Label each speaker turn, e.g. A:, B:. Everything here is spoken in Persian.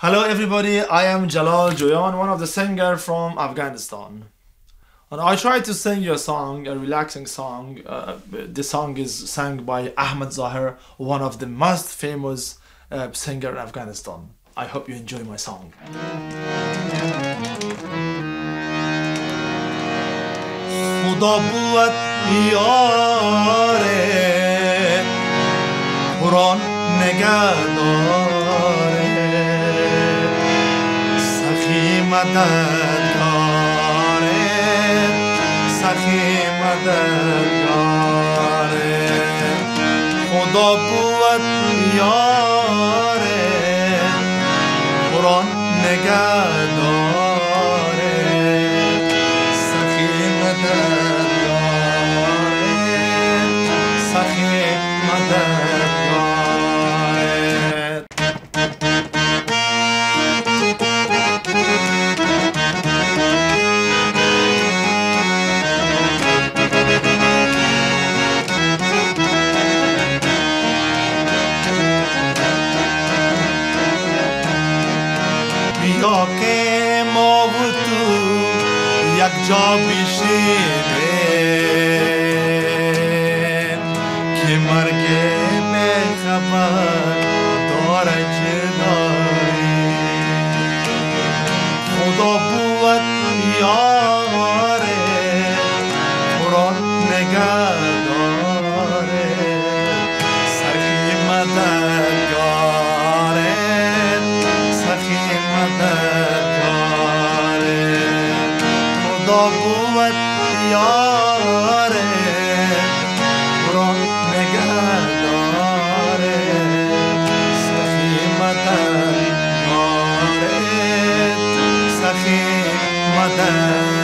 A: Hello everybody, I am Jalal Joyan, one of the singers from Afghanistan. And I try to sing you a song, a relaxing song. The song is sung by Ahmed Zahir, one of the most famous singer in Afghanistan. I hope you enjoy my song. خدا بود یاره قرآن نگهداره سخی مددگاره سخی مددگاره خدا بود یاره قرآن نگهداره سخی مددگاره سخی مددگاره بیا که ما و تو یک جا بشینیم که مرگ خبر داره چه داری خدا بود یاره قرآن نگهداره سخی مددگاره سخی مددگاره خدا بود یاره قرآن نگهداره سخی مددگاره سخی مددگاره